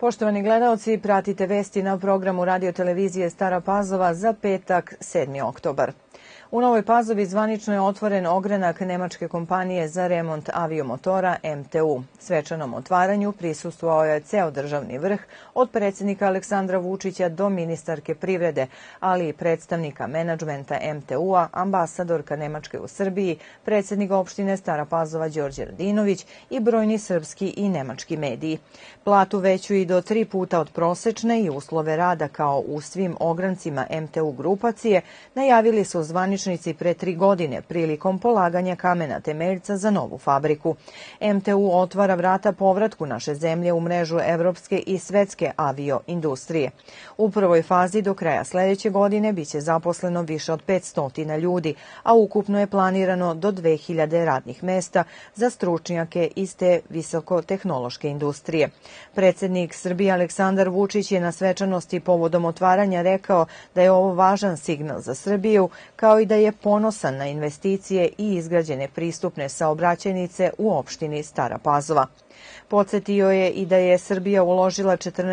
Poštovani gledaoci, pratite vesti na programu radio televizije Stara Pazova za petak 7. oktobar. U Novoj Pazovi zvanično je otvoren ogranak nemačke kompanije za remont aviomotora MTU. Svečanom otvaranju prisustvovao je ceo državni vrh, od predsjednika Aleksandra Vučića do ministarke privrede, ali i predstavnika menadžmenta MTU-a, ambasadorka Nemačke u Srbiji, predsjednik opštine Stara Pazova Đorđe Radinović i brojni srpski i nemački mediji. Platu veću i do 3 puta od prosečne i uslove rada kao u svim ograncima MTU grupacije najavili su zvaničnici pre 3 godine prilikom polaganja kamena temeljca za novu fabriku. MTU otvara vrata povratku naše zemlje u mrežu evropske i svetske avioindustrije. U prvoj fazi do kraja sledeće godine biće zaposleno više od 500 ljudi, a ukupno je planirano do 2000 radnih mesta za stručnjake iz te visokotehnološke industrije. Predsjednik Srbije Aleksandar Vučić je na svečanosti povodom otvaranja rekao da je ovo važan signal za Srbiju, kao i da je ponosan na investicije i izgrađene pristupne saobraćajnice u opštini Stara Pazova. Podsjetio je i da je Srbija uložila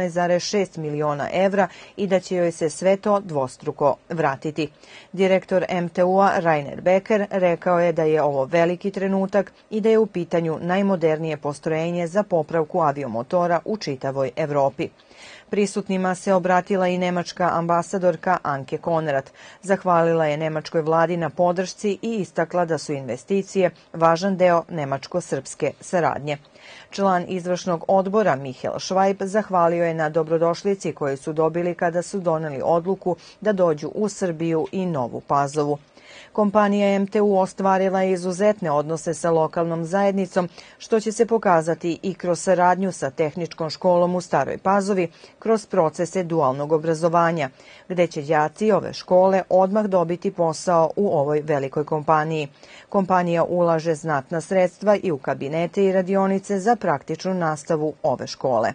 14,6 miliona evra i da će joj se sve to dvostruko vratiti. Direktor MTU-a Rainer Becker rekao je da je ovo veliki trenutak i da je u pitanju najmodernije postrojenje za popravku aviomotora u čitavoj Evropi. Prisutnima se obratila i nemačka ambasadorka Anke Konrad. Zahvalila je nemačkoj vladi na podršci i istakla da su investicije važan deo nemačko-srpske saradnje. Član izvršnog odbora Mihael Švajb zahvalio je na dobrodošlici koju su dobili kada su doneli odluku da dođu u Srbiju i Novu Pazovu. Kompanija MTU ostvarila je izuzetne odnose sa lokalnom zajednicom, što će se pokazati i kroz saradnju sa tehničkom školom u Staroj Pazovi, kroz procese dualnog obrazovanja, gde će đaci ove škole odmah dobiti posao u ovoj velikoj kompaniji. Kompanija ulaže znatna sredstva i u kabinete i radionice za praktičnu nastavu ove škole.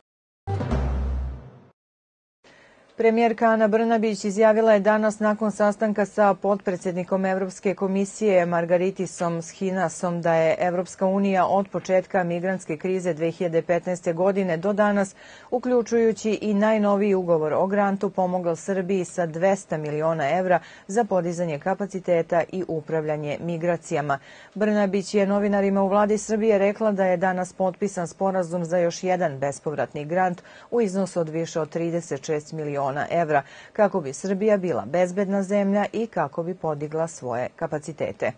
Premijerka Ana Brnabić izjavila je danas nakon sastanka sa potpredsjednikom Evropske komisije Margaritisom Schinasom da je Evropska unija od početka migrantske krize 2015. godine do danas, uključujući i najnoviji ugovor o grantu, pomogla Srbiji sa 200 miliona evra za podizanje kapaciteta i upravljanje migracijama. Brnabić je novinarima u vladi Srbije rekla da je danas potpisan sporazum za još jedan bespovratni grant u iznosu od više od 36 miliona evra, kako bi Srbija bila bezbedna zemlja i kako bi podigla svoje kapacitete.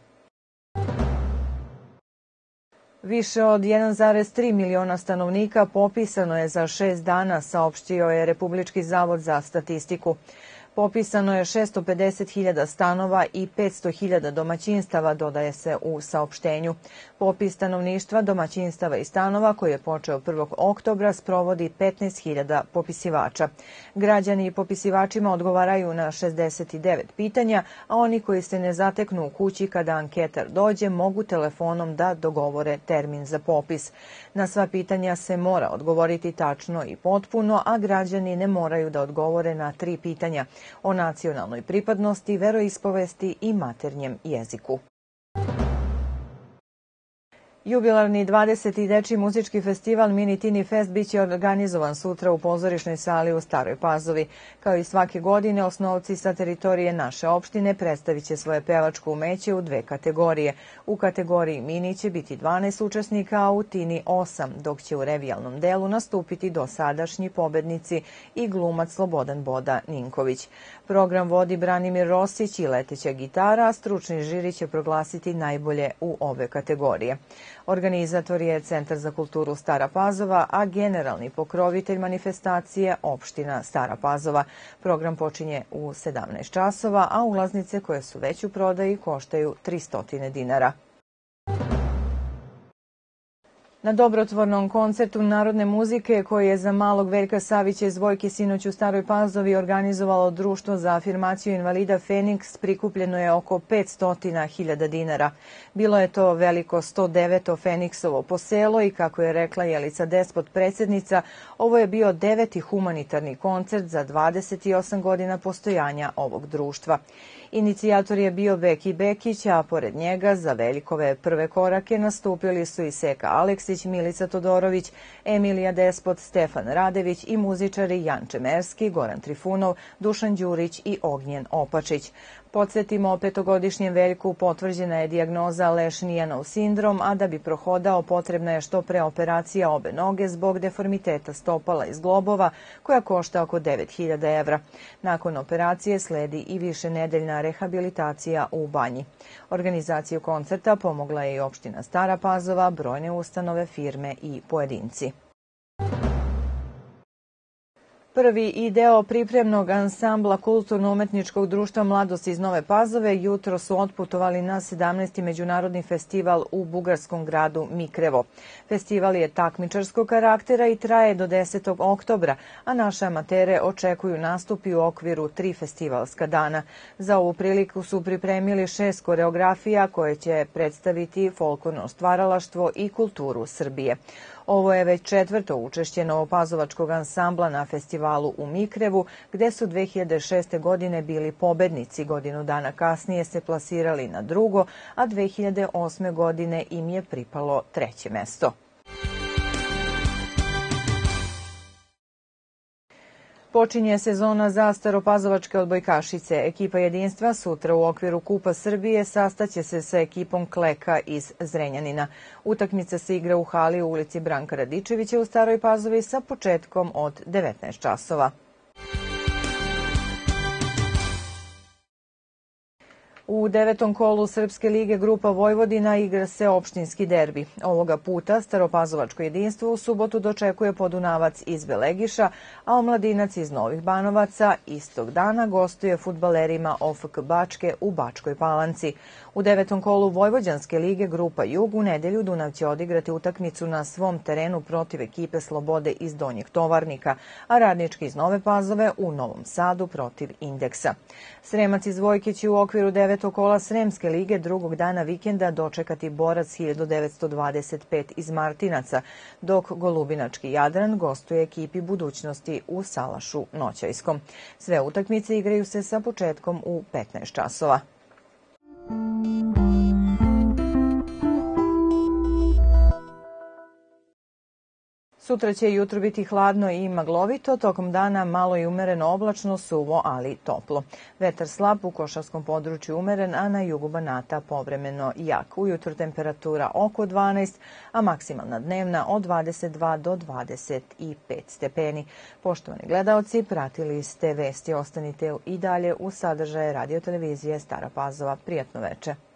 Više od 1,3 miliona stanovnika popisano je za 6 dana, saopštio je Republički zavod za statistiku. Popisano je 650.000 stanova i 500.000 domaćinstava, dodaje se u saopštenju. Popis stanovništva, domaćinstava i stanova, koji je počeo 1. oktobra, sprovodi 15.000 popisivača. Građani i popisivačima odgovaraju na 69 pitanja, a oni koji se ne zateknu u kući kada anketar dođe mogu telefonom da dogovore termin za popis. Na sva pitanja se mora odgovoriti tačno i potpuno, a građani ne moraju da odgovore na 3 pitanja o nacionalnoj pripadnosti, veroispovesti i maternjem jeziku. Jubilarni 20. dečiji muzički festival Mini Tini Fest biće organizovan sutra u pozorišnoj sali u Staroj Pazovi. Kao i svake godine, osnovci sa teritorije naše opštine predstavit će svoje pevačko umeće u 2 kategorije. U kategoriji Mini će biti 12 učesnika, a u Tini 8, dok će u revijalnom delu nastupiti dosadašnji pobednici i glumac Slobodan Boda Ninković. Program vodi Branimir Rosić i leteća gitara, a stručni žiri će proglasiti najbolje u ove kategorije. Organizator je Centar za kulturu Stara Pazova, a generalni pokrovitelj manifestacije opština Stara Pazova. Program počinje u 17 časova, a ulaznice koje su već u prodaji koštaju 300 dinara. Na dobrotvornom koncertu narodne muzike koji je za malog Veljka Savića iz Vojke sinoć u Staroj Pazovi organizovalo Društvo za afirmaciju invalida Feniks, prikupljeno je oko 500.000 dinara. Bilo je to veliko 109. Feniksovo poselo i, kako je rekla Jelica Despot, predsjednica, ovo je bio 9. humanitarni koncert za 28 godina postojanja ovog društva. Inicijator je bio Beki Bekić, a pored njega za Veljkove prve korake nastupili su i Seka Aleksić Vasić, Milica Todorović, Emilija Despot, Stefan Radević i muzičari Jan Čemerski, Goran Trifunov, Dušan Đurić i Ognjen Opačić. Podsjetimo, petogodišnjem Veljku potvrđena je dijagnoza Lešnijanov sindrom, a da bi prohodao potrebna je što pre operacija obe noge zbog deformiteta stopala i zglobova, koja košta oko 9.000 evra. Nakon operacije sledi i višenedeljna rehabilitacija u Banji. Organizaciju koncerta pomogla je i opština Stara Pazova, brojne ustanove, firme i pojedinci. Prvi i deo pripremnog ansambla Kulturno-umetničkog društva Mladost iz Nove Pazove jutro su otputovali na 17. međunarodni festival u bugarskom gradu Mikrevo. Festival je takmičarskog karaktera i traje do 10. oktobra, a naše amatere očekuju nastupi u okviru 3 festivalska dana. Za ovu priliku su pripremili 6 koreografija koje će predstaviti folklorno stvaralaštvo i kulturu Srbije. Ovo je već 4. učešće novopazovačkog ansambla na festivalu u Mikrevu, gde su 2006. godine bili pobednici. Godinu dana kasnije se plasirali na drugo, a 2008. godine im je pripalo 3. mesto. Počinje sezona za staropazovačke odbojkašice. Ekipa Jedinstva sutra u okviru Kupa Srbije sastaće se sa ekipom Kleka iz Zrenjanina. Utakmica se igra u hali u ulici Branka Radičevića u Staroj Pazovi sa početkom od 19 časova. U 9. kolu Srpske lige Grupa Vojvodina igra se opštinski derbi. Ovoga puta Staropazovačko jedinstvo u subotu dočekuje Podunavac iz Belegiša, a Omladinac iz Novih Banovaca istog dana gostuje fudbalerima OFK Bačke u Bačkoj Palanci. U 9. kolu Vojvođanske lige Grupa Jug u nedelju Dunav će odigrati utakmicu na svom terenu protiv ekipe Slobode iz Donjeg Tovarnika, a Radnički iz Nove Pazove u Novom Sadu protiv Indeksa. Sremac iz Vojke će u okviru 9. kola Sremske lige drugog dana vikenda dočekati Borac 1925 iz Martinaca, dok Golubinački Jadran gostuje ekipi Budućnosti u Salašu Noćajskom. Sve utakmice igraju se sa početkom u 15 časova. Sutra će jutro biti hladno i maglovito, tokom dana malo i umereno oblačno, suvo, ali toplo. Vetar slab, u košarskom području umeren, a na jugu Banata povremeno jak. Ujutro temperatura oko 12, a maksimalna dnevna od 22 do 25 stepeni. Poštovani gledaoci, pratili ste vesti, ostanite i dalje u sadržaje radiotelevizije Stara Pazova. Prijatno veče.